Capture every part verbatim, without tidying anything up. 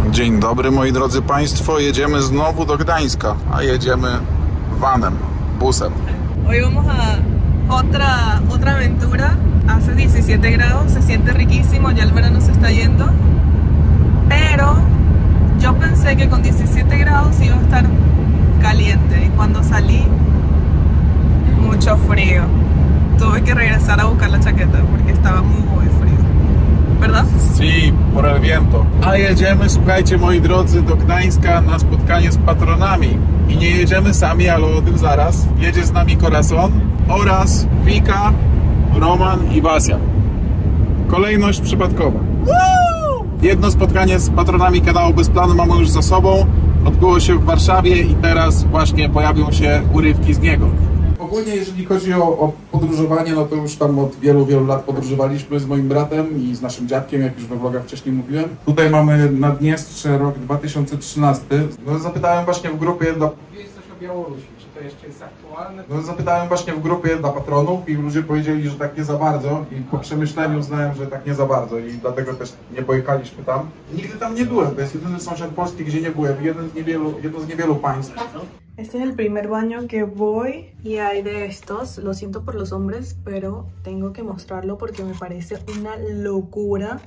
Dzień dobry moi drodzy Państwo, jedziemy znowu do Gdańska, a jedziemy vanem, busem. Hoy vamos a otra, otra aventura. Hace diecisiete grados, se siente riquísimo, ya el verano se está yendo. Pero yo pensé que con diecisiete grados iba a estar caliente y cuando salí, mucho frío. Tuve que regresar a buscar la chaqueta porque estaba muy frío. ¿Verdad? Sí, por el viento. A jedziemy, słuchajcie moi drodzy, do Gdańska na spotkanie z patronami. I nie jedziemy sami, ale o tym zaraz. Jedzie z nami Corazon oraz Wika, Roman i Basia. Kolejność przypadkowa. Jedno spotkanie z patronami kanału Bez Planu mamy już za sobą. Odbyło się w Warszawie i teraz właśnie pojawią się urywki z niego. Ogólnie jeżeli chodzi o, o podróżowanie, no to już tam od wielu, wielu lat podróżowaliśmy z moim bratem i z naszym dziadkiem, jak już we vlogach wcześniej mówiłem. Tutaj mamy Naddniestrze, rok dwa tysiące trzynasty. No zapytałem właśnie w grupie dla... Jest coś o Białorusi, czy to jeszcze jest aktualne? No zapytałem właśnie w grupie dla patronów i ludzie powiedzieli, że tak nie za bardzo i po przemyśleniu uznałem, że tak nie za bardzo i dlatego też nie pojechaliśmy tam. Nigdy tam nie byłem, to jest jedyny sąsiad Polski, gdzie nie byłem, jeden z niewielu, jedno z niewielu państw. Este es el primer baño que voy y hay de estos. Lo siento por los hombres, pero tengo que mostrarlo porque me parece una locura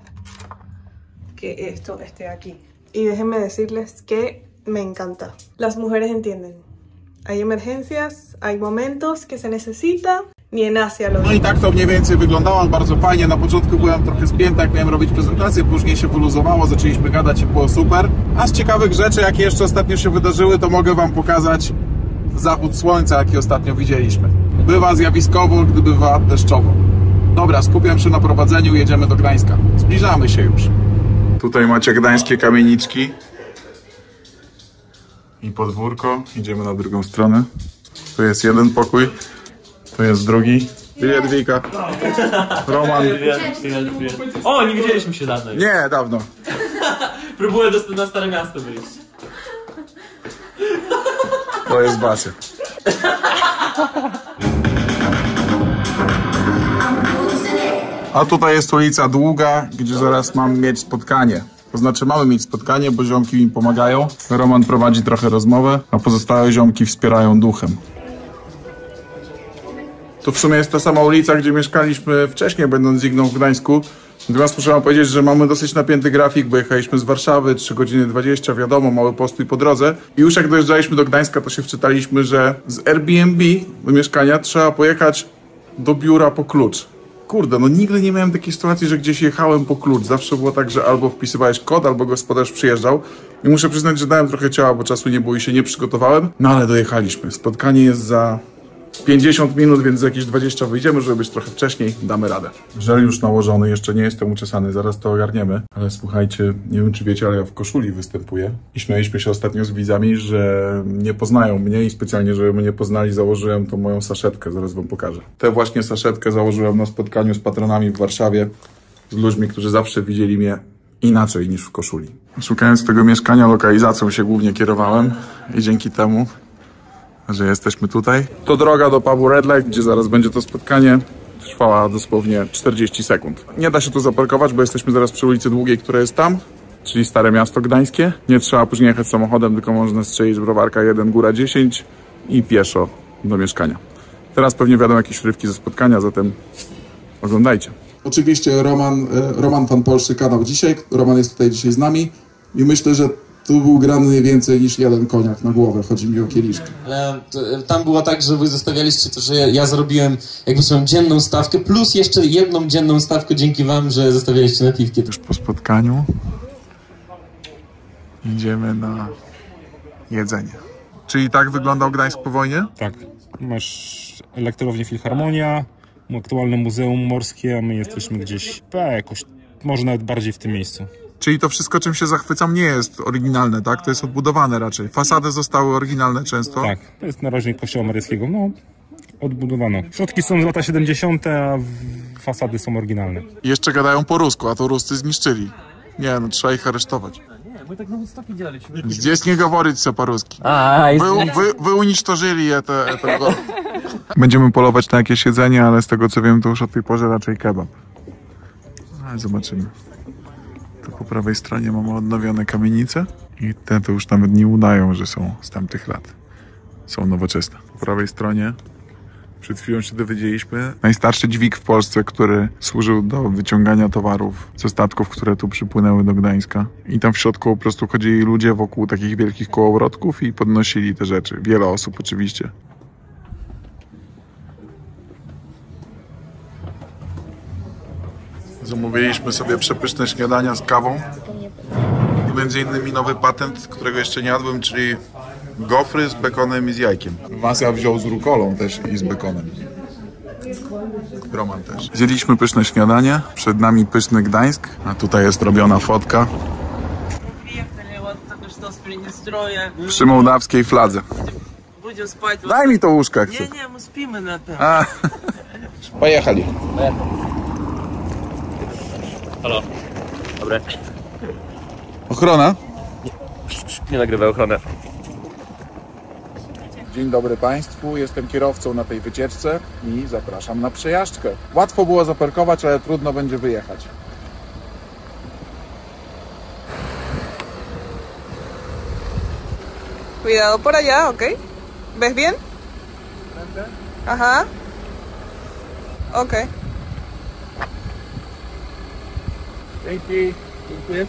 que esto esté aquí. Y déjenme decirles que me encanta. Las mujeres entienden. Hay emergencias, hay momentos que se necesita. Ni en Asia lo. No i tak to mniej więcej wyglądało, bardzo fajnie. Na początku byłem trochę spięty, jak miałem robić prezentację, później się wyluzowało, zaczęliśmy gadać i było super. A z ciekawych rzeczy, jakie jeszcze ostatnio się wydarzyły, to mogę wam pokazać zachód słońca, jaki ostatnio widzieliśmy. Bywa zjawiskowo, gdy bywa deszczowo. Dobra, skupiam się na prowadzeniu, jedziemy do Gdańska. Zbliżamy się już. Tutaj macie gdańskie kamieniczki i podwórko. Idziemy na drugą stronę. Tu jest jeden pokój. To jest drugi. Привет, Wika. Roman. O, nie widzieliśmy się dawno. Nie, dawno. Próbuję do, na Stare Miasto wyjść. To jest Basia. A tutaj jest ulica Długa, gdzie zaraz mam mieć spotkanie. To znaczy mamy mieć spotkanie, bo ziomki mi pomagają. Roman prowadzi trochę rozmowę, a pozostałe ziomki wspierają duchem. To w sumie jest ta sama ulica, gdzie mieszkaliśmy wcześniej, będąc z Igną w Gdańsku. Natomiast muszę wam powiedzieć, że mamy dosyć napięty grafik, bo jechaliśmy z Warszawy, trzy godziny dwadzieścia, wiadomo, mały postój po drodze. I już jak dojeżdżaliśmy do Gdańska, to się wczytaliśmy, że z Airbnb do mieszkania trzeba pojechać do biura po klucz. Kurde, no nigdy nie miałem takiej sytuacji, że gdzieś jechałem po klucz. Zawsze było tak, że albo wpisywałeś kod, albo gospodarz przyjeżdżał. I muszę przyznać, że dałem trochę ciała, bo czasu nie było i się nie przygotowałem. No ale dojechaliśmy. Spotkanie jest za pięćdziesiąt minut, więc za jakieś dwadzieścia wyjdziemy, żeby być trochę wcześniej, damy radę. Żel już nałożony, jeszcze nie jestem uczesany, zaraz to ogarniemy. Ale słuchajcie, nie wiem czy wiecie, ale ja w koszuli występuję. I śmialiśmy się ostatnio z widzami, że nie poznają mnie i specjalnie, żeby mnie poznali, założyłem tą moją saszetkę, zaraz wam pokażę. Tę właśnie saszetkę założyłem na spotkaniu z patronami w Warszawie, z ludźmi, którzy zawsze widzieli mnie inaczej niż w koszuli. Szukając tego mieszkania, lokalizacją się głównie kierowałem i dzięki temu, że jesteśmy tutaj. To droga do pubu Red Light, gdzie zaraz będzie to spotkanie. Trwała dosłownie czterdzieści sekund. Nie da się tu zaparkować, bo jesteśmy zaraz przy ulicy Długiej, która jest tam, czyli Stare Miasto Gdańskie. Nie trzeba później jechać samochodem, tylko można strzelić browarka jeden, góra dziesięć i pieszo do mieszkania. Teraz pewnie wiadomo jakieś urywki ze spotkania, zatem oglądajcie. Oczywiście Roman, Roman Fan Polszy kanał dzisiaj. Roman jest tutaj dzisiaj z nami i myślę, że tu był grany więcej niż jeden koniak na głowę, chodzi mi o kieliszki. Ale tam było tak, że wy zostawialiście to, że ja, ja zrobiłem jakby swoją dzienną stawkę, plus jeszcze jedną dzienną stawkę dzięki wam, że zostawialiście na piwkie. Już po spotkaniu idziemy na jedzenie. Czyli tak wyglądał Gdańsk po wojnie? Tak. Masz elektrownię Filharmonia, aktualne Muzeum Morskie, a my jesteśmy gdzieś e, jakoś, może nawet bardziej w tym miejscu. Czyli to wszystko, czym się zachwycam, nie jest oryginalne, tak? To jest odbudowane raczej. Fasady zostały oryginalne często. Tak, to jest narożnik Kościoła Maryjskiego, no odbudowano. Środki są z lata siedemdziesiąte, a fasady są oryginalne. I jeszcze gadają po rusku, a to Ruscy zniszczyli. Nie, no trzeba ich aresztować. Nie, my tak na Woodstocki делaliśmy. Здесь nie говорить się po-ruski. A, wy, wy, wy unisztorzyli te, tego. Będziemy polować na jakieś jedzenie, ale z tego co wiem, to już o tej porze raczej kebab. Ale zobaczymy. Tu po prawej stronie mamy odnowione kamienice i te to już nawet nie udają, że są z tamtych lat. Są nowoczesne. Po prawej stronie przed chwilą się dowiedzieliśmy, najstarszy dźwig w Polsce, który służył do wyciągania towarów ze statków, które tu przypłynęły do Gdańska. I tam w środku po prostu chodzili ludzie wokół takich wielkich kołowrotków i podnosili te rzeczy. Wiele osób oczywiście. Zamówiliśmy sobie przepyszne śniadania z kawą. I między innymi nowy patent, którego jeszcze nie jadłem, czyli gofry z bekonem i z jajkiem. Wasia wziął z rukolą też i z bekonem. Roman też. Zjedliśmy pyszne śniadanie, przed nami pyszny Gdańsk, a tutaj jest robiona fotka przy mołdawskiej fladze. Daj mi to łóżko, jak chcesz. Nie, nie, my spimy na tym. A. Pojechali. Halo. Dobre. Ochrona? Nie nagrywaj ochronę. Dzień dobry Państwu, jestem kierowcą na tej wycieczce i zapraszam na przejażdżkę. Łatwo było zaparkować, ale trudno będzie wyjechać. Cuidado por allá, ¿ok? ¿Ves bien? Ajá. Ok. Dzięki. Dziękuję.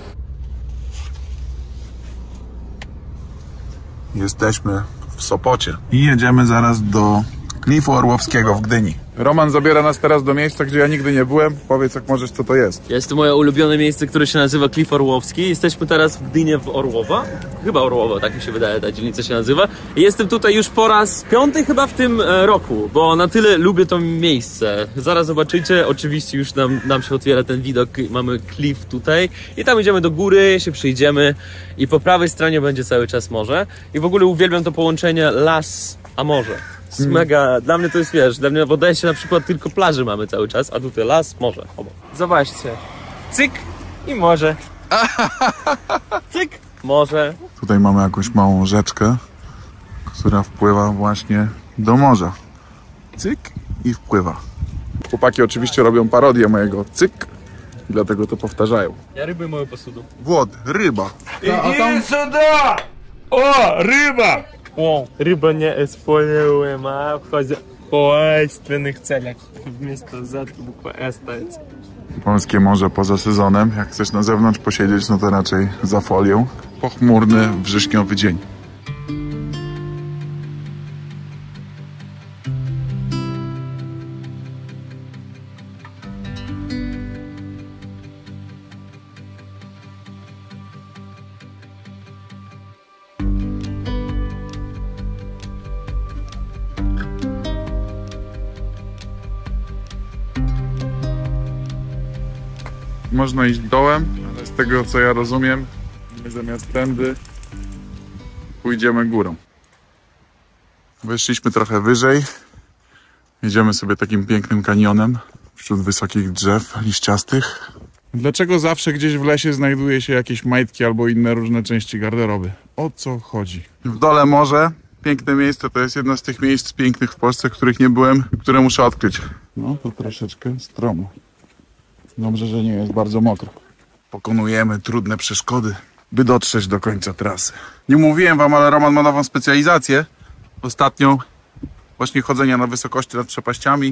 Jesteśmy w Sopocie i jedziemy zaraz do Klifu Orłowskiego w Gdyni. Roman zabiera nas teraz do miejsca, gdzie ja nigdy nie byłem. Powiedz, jak możesz, co to jest. Jest to moje ulubione miejsce, które się nazywa Klif Orłowski. Jesteśmy teraz w Gdynie w Orłowa. Chyba Orłowo, tak mi się wydaje, ta dzielnica się nazywa. I jestem tutaj już po raz piąty chyba w tym roku, bo na tyle lubię to miejsce. Zaraz zobaczycie, oczywiście już nam, nam się otwiera ten widok, mamy klif tutaj. I tam idziemy do góry, się przyjdziemy i po prawej stronie będzie cały czas morze. I w ogóle uwielbiam to połączenie las a morze. Jest mega, dla mnie to jest, wiesz, dla mnie w Odessie na przykład tylko plaży mamy cały czas, a tutaj las, morze, obok. Zobaczcie. Cyk i morze. Cyk, morze. Tutaj mamy jakąś małą rzeczkę, która wpływa właśnie do morza. Cyk i wpływa. Chłopaki oczywiście robią parodię mojego cyk, dlatego to powtarzają. Ja ryby moją posudu. Włod, ryba. Idziemy сюда! O, ryba! O, ryba nie spłynęła, a wchodzi po ekstrenych celach. Wместо Z bukwa E staje. Polskie morze poza sezonem. Jak chcesz na zewnątrz posiedzieć, no to raczej za folią. Pochmurny, wrześniowy dzień. Można iść dołem, ale z tego co ja rozumiem, my zamiast tędy pójdziemy górą. Wyszliśmy trochę wyżej. Jedziemy sobie takim pięknym kanionem wśród wysokich drzew liściastych. Dlaczego zawsze gdzieś w lesie znajduje się jakieś majtki albo inne różne części garderoby? O co chodzi? W dole morze. Piękne miejsce, to jest jedno z tych miejsc pięknych w Polsce, w których nie byłem, które muszę odkryć. No to troszeczkę stromo. Dobrze, że nie jest bardzo mokro. Pokonujemy trudne przeszkody, by dotrzeć do końca trasy. Nie mówiłem wam, ale Roman ma nową specjalizację. Ostatnią właśnie chodzenia na wysokości nad przepaściami.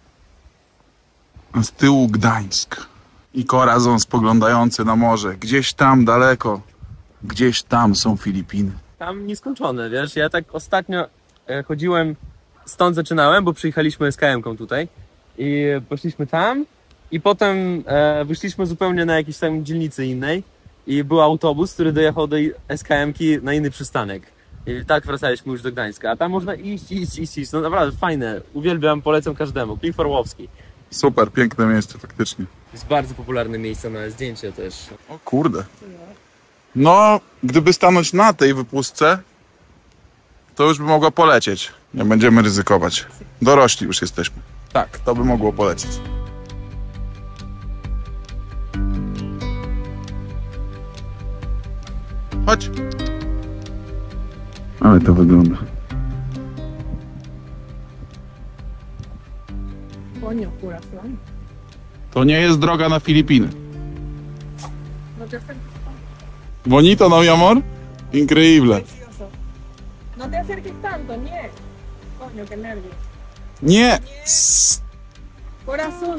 A z tyłu Gdańsk. I Corazon spoglądający na morze. Gdzieś tam daleko, gdzieś tam są Filipiny. Tam nieskończone, wiesz, ja tak ostatnio e, chodziłem, stąd zaczynałem, bo przyjechaliśmy z K M-ką tutaj i poszliśmy tam i potem e, wyszliśmy zupełnie na jakiejś tam dzielnicy innej i był autobus, który dojechał do S K M-ki na inny przystanek i tak wracaliśmy już do Gdańska, a tam można iść, iść, iść, iść, no naprawdę fajne, uwielbiam, polecam każdemu, Klif Orłowski. Super, piękne miejsce faktycznie. Jest bardzo popularne miejsce na zdjęcie też. O kurde. No, gdyby stanąć na tej wypustce, to już by mogło polecieć. Nie będziemy ryzykować. Dorośli już jesteśmy. Tak, to by mogło polecieć. Chodź. Ale to wygląda. To nie jest droga na Filipiny. No te acerques. Bonito, ¿no, mi amor? Increíble. Precioso. No te acerques tanto, nie. Coño, qué nervios. Nie. Corazón.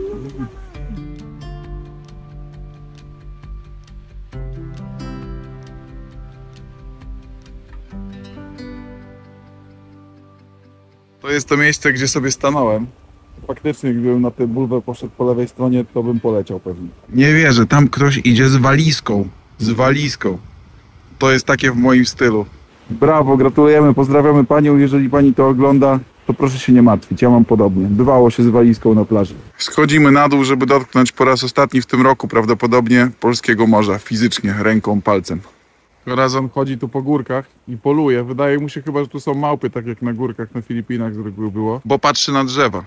To jest to miejsce, gdzie sobie stanąłem. Faktycznie, gdybym na tę bulwę poszedł po lewej stronie, to bym poleciał pewnie. Nie wierzę, tam ktoś idzie z walizką. Z walizką. To jest takie w moim stylu. Brawo, gratulujemy, pozdrawiamy panią. Jeżeli pani to ogląda, to proszę się nie martwić, ja mam podobnie. Bywało się z walizką na plaży. Schodzimy na dół, żeby dotknąć po raz ostatni w tym roku prawdopodobnie polskiego morza. Fizycznie, ręką, palcem. Razem chodzi tu po górkach i poluje. Wydaje mu się chyba, że tu są małpy, tak jak na górkach na Filipinach z reguły było. Bo patrzy na drzewa.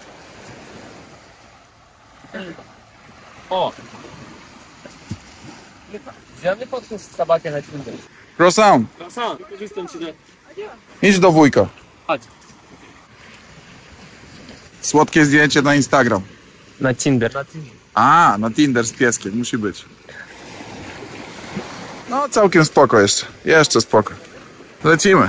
O! Zjadły fotkę z tabakiem na Tinder. Croissant, Sam, wykorzystam ci na... idź do wujka. Chodź. Słodkie zdjęcie na Instagram. Na Tinder. Na Tinder. A, na Tinder z pieskiem, musi być. No, całkiem spoko jeszcze. Jeszcze spoko. Lecimy.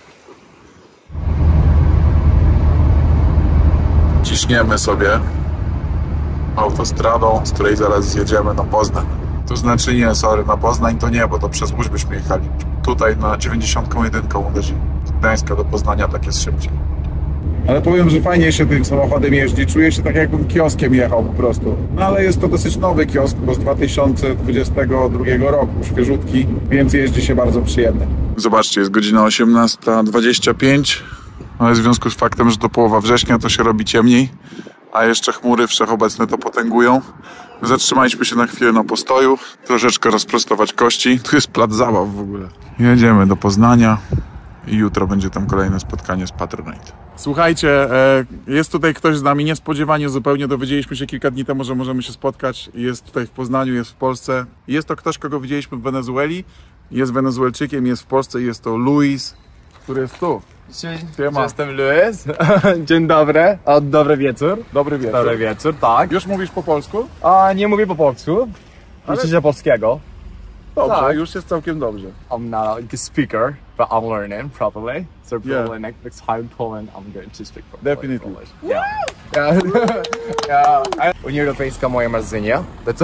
Ciśniemy sobie autostradą, z której zaraz zjedziemy na Poznań. To znaczy nie, sorry, na Poznań to nie, bo to przez Łódź byśmy jechali. Tutaj na dziewięćdziesiąt jeden uderzy. Z Gdańska do Poznania tak jest szybciej. Ale powiem, że fajnie się tym samochodem jeździ. Czuję się tak, jakbym kioskiem jechał po prostu. No ale jest to dosyć nowy kiosk, bo z dwa tysiące dwudziestego drugiego roku, świeżutki, więc jeździ się bardzo przyjemnie. Zobaczcie, jest godzina osiemnasta dwadzieścia pięć, ale w związku z faktem, że to połowa września, to się robi ciemniej, a jeszcze chmury wszechobecne to potęgują. Zatrzymaliśmy się na chwilę na postoju, troszeczkę rozprostować kości. Tu jest plac zabaw w ogóle. Jedziemy do Poznania i jutro będzie tam kolejne spotkanie z Patronite. Słuchajcie, jest tutaj ktoś z nami, niespodziewanie zupełnie, dowiedzieliśmy się kilka dni temu, że możemy się spotkać. Jest tutaj w Poznaniu, jest w Polsce. Jest to ktoś, kogo widzieliśmy w Wenezueli. Jest Wenezuelczykiem, jest w Polsce i jest to Luis, który jest tu. Siema. Jestem Luis. Dzień dobry. O, dobry wieczór. Dobry wieczór. Dobry wieczór, tak. Już mówisz po polsku? A nie mówię po polsku. Ale- Uczę się polskiego. Dobrze, Tak. już jest całkiem dobrze. I'm not a good speaker, but I'm learning properly. So Yeah. probably next, next time in Poland, I'm going to speak properly. Definitely. Polish. Yeah. Yeah. Yeah. I- Unia Europejska moje marzenie. That's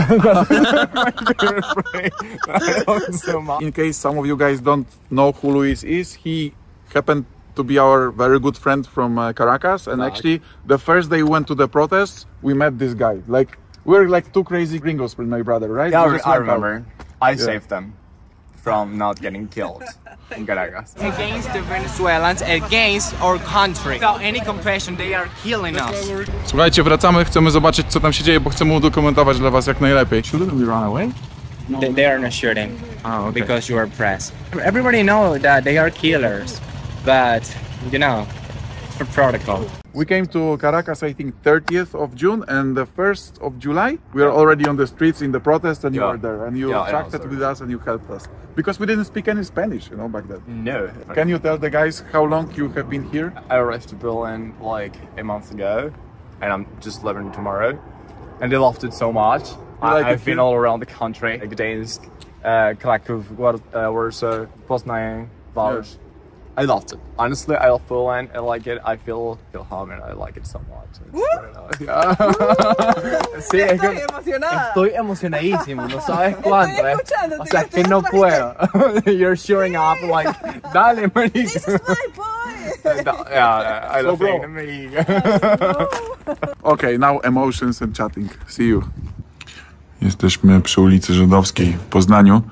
so much. In case some of you guys don't know who Luis is, he happened to be our very good friend from uh, Caracas, and Tak. actually the first day we went to the protests, we met this guy. Like, we're like two crazy gringos with my brother, right? Yeah, We just I went out. remember. I saved them from not getting killed in Caracas. Against the Venezuelans, against our country. Without any compassion, they are killing us. Słuchajcie, wracamy, chcemy zobaczyć, co tam się dzieje, bo chcemy udokumentować dla was jak najlepiej. Shouldn't we run away? They, they are not shooting Ah, okay. because you are press. Everybody knows that they are killers, but you know, for protocol. We came to Caracas, I think, thirtieth of June, and the first of July, we are already on the streets in the protest, and you Yeah. were there, and you Yeah, I interacted was with there. us, and you helped us. Because we didn't speak any Spanish, you know, back then. No. Can you tell the guys how long you have been here? I arrived to Berlin like a month ago, and I'm just leaving tomorrow. And they loved it so much. You like I, it I've been here? all around the country, like Gdańsk, uh, Kraków, War- uh, Warsaw, Poznań, Warsaw. I loved it. Honestly, I love Berlin. I like it. I feel feel home, and I like it so much. It's very nice. Yeah. Sí, es que Estoy emocionada. estoy emocionadísimo. No sabes cuánto. eh. escuchando, O te sea, estoy que no escuchando. puedo. You're showing up like, dale, marico. This is my boy. No, yeah, I So, love bro. it. Me. Okay, now emotions and chatting. See you. Jesteśmy przy ulicy Żydowskiej w Poznaniu.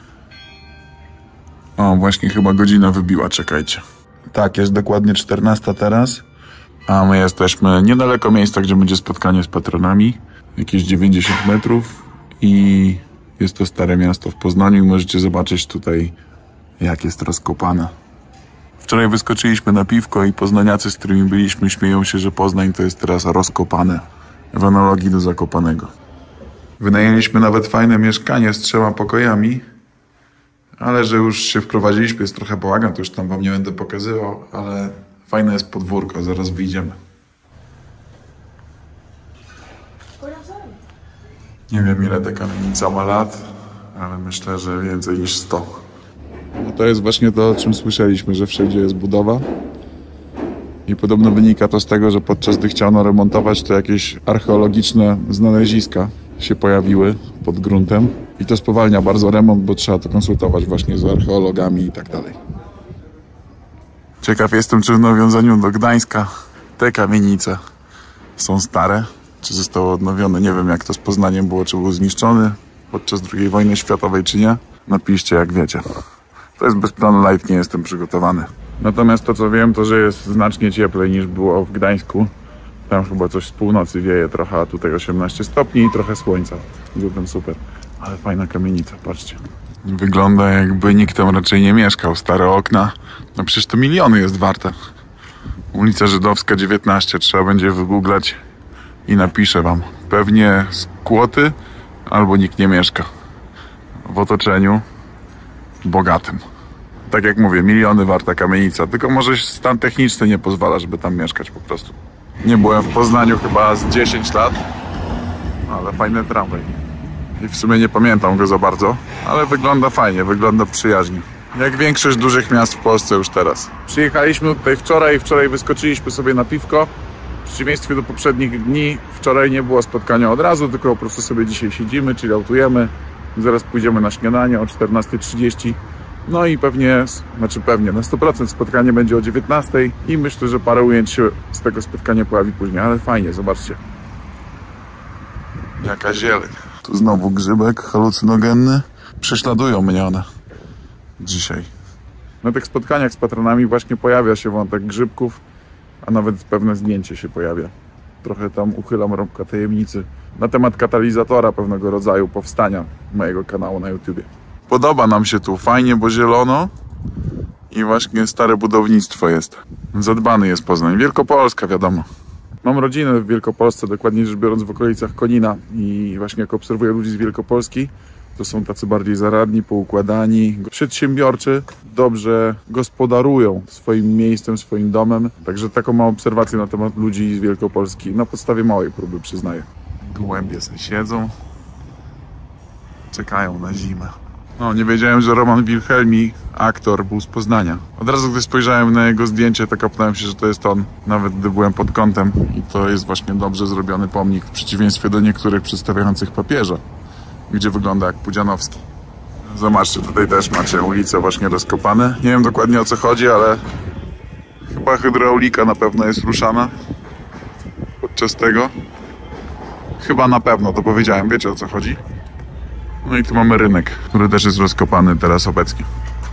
O, właśnie chyba godzina wybiła, czekajcie. Tak, jest dokładnie czternasta teraz, a my jesteśmy niedaleko miejsca, gdzie będzie spotkanie z patronami. Jakieś dziewięćdziesiąt metrów i jest to Stare Miasto w Poznaniu i możecie zobaczyć tutaj, jak jest rozkopane. Wczoraj wyskoczyliśmy na piwko i poznaniacy, z którymi byliśmy, śmieją się, że Poznań to jest teraz rozkopane. W analogii do Zakopanego. Wynajęliśmy nawet fajne mieszkanie z trzema pokojami, ale że już się wprowadziliśmy, jest trochę bałagan, to już tam wam nie będę pokazywał, ale fajne jest podwórko, zaraz wyjdziemy. Nie wiem, ile ta kamienica ma lat, ale myślę, że więcej niż sto. No to jest właśnie to, o czym słyszeliśmy, że wszędzie jest budowa. I podobno wynika to z tego, że podczas gdy chciano remontować, to jakieś archeologiczne znaleziska się pojawiły pod gruntem. I to spowalnia bardzo remont, bo trzeba to konsultować właśnie z archeologami i tak dalej. Ciekaw jestem, czy w nawiązaniu do Gdańska te kamienice są stare, czy zostały odnowione. Nie wiem, jak to z Poznaniem było, czy był zniszczony podczas drugiej wojny światowej, czy nie. Napiszcie, jak wiecie. To jest bez planu live, nie jestem przygotowany. Natomiast to, co wiem, to że jest znacznie cieplej niż było w Gdańsku. Tam chyba coś z północy wieje trochę, a tutaj osiemnaście stopni i trochę słońca. Zatem super. Ale fajna kamienica, patrzcie. Wygląda, jakby nikt tam raczej nie mieszkał. Stare okna. No przecież to miliony jest warte. Ulica Żydowska dziewiętnaście. Trzeba będzie wygooglać i napiszę wam. Pewnie skłoty albo nikt nie mieszka. W otoczeniu bogatym. Tak jak mówię, miliony warta kamienica. Tylko może stan techniczny nie pozwala, żeby tam mieszkać po prostu. Nie byłem w Poznaniu chyba z dziesięć lat. Ale fajny tramwaj. I w sumie nie pamiętam go za bardzo. Ale wygląda fajnie, wygląda przyjaźnie. Jak większość dużych miast w Polsce już teraz. Przyjechaliśmy tutaj wczoraj. Wczoraj wyskoczyliśmy sobie na piwko. W przeciwieństwie do poprzednich dni, wczoraj nie było spotkania od razu, tylko po prostu sobie dzisiaj siedzimy, chilloutujemy. Zaraz pójdziemy na śniadanie o czternasta trzydzieści. No i pewnie, znaczy pewnie, na sto procent spotkanie będzie o dziewiętnastej i myślę, że parę ujęć się z tego spotkania pojawi później, ale fajnie, zobaczcie. Jaka zieleń. Tu znowu grzybek halucynogenny. Prześladują mnie one dzisiaj. Na tych spotkaniach z patronami właśnie pojawia się wątek grzybków, a nawet pewne zdjęcie się pojawia. Trochę tam uchylam rąbka tajemnicy na temat katalizatora pewnego rodzaju powstania mojego kanału na YouTubie. Podoba nam się tu, fajnie, bo zielono i właśnie stare budownictwo jest. Zadbany jest Poznań. Wielkopolska, wiadomo. Mam rodzinę w Wielkopolsce, dokładnie rzecz biorąc w okolicach Konina i właśnie jak obserwuję ludzi z Wielkopolski, to są tacy bardziej zaradni, poukładani, przedsiębiorczy, dobrze gospodarują swoim miejscem, swoim domem. Także taką mam obserwację na temat ludzi z Wielkopolski na podstawie małej próby, przyznaję. Gołębie sobie siedzą, czekają na zimę. No, nie wiedziałem, że Roman Wilhelmi, aktor, był z Poznania. Od razu, gdy spojrzałem na jego zdjęcie, to kapnąłem się, że to jest on. Nawet gdy byłem pod kątem. I to jest właśnie dobrze zrobiony pomnik, w przeciwieństwie do niektórych przedstawiających papieża, gdzie wygląda jak Pudzianowski. Zobaczcie, tutaj też macie ulice właśnie rozkopane. Nie wiem dokładnie, o co chodzi, ale chyba hydraulika na pewno jest ruszana podczas tego. Chyba na pewno, to powiedziałem, wiecie, o co chodzi. No i tu mamy rynek, który też jest rozkopany teraz obecnie.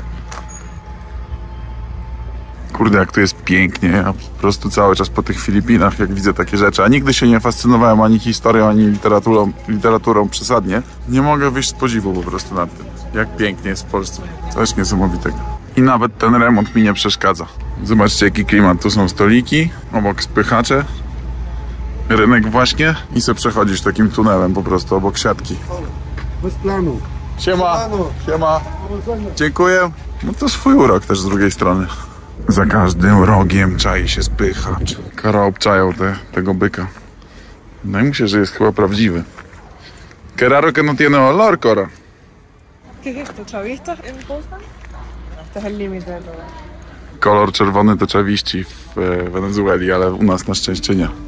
Kurde, jak tu jest pięknie. Ja po prostu cały czas po tych Filipinach, jak widzę takie rzeczy, a nigdy się nie fascynowałem ani historią, ani literaturą, literaturą przesadnie. Nie mogę wyjść z podziwu po prostu nad tym, jak pięknie jest w Polsce. Coś niesamowitego. I nawet ten remont mi nie przeszkadza. Zobaczcie, jaki klimat. Tu są stoliki, obok spychacze. Rynek właśnie i sobie przechodzisz takim tunelem po prostu obok siatki. Bez planu. Siema, siema. Dziękuję. No to swój urok też z drugiej strony. Za każdym rogiem czai się spychacz. Kara obczają te, tego byka. Wydaje mi się, że jest chyba prawdziwy. Que raro que no tiene olor, Cora. ¿Qué es esto? ¿Chavistas en Poznań? Este es el límite de todo. Kolor czerwony to czawiści w Wenezueli, ale u nas na szczęście nie.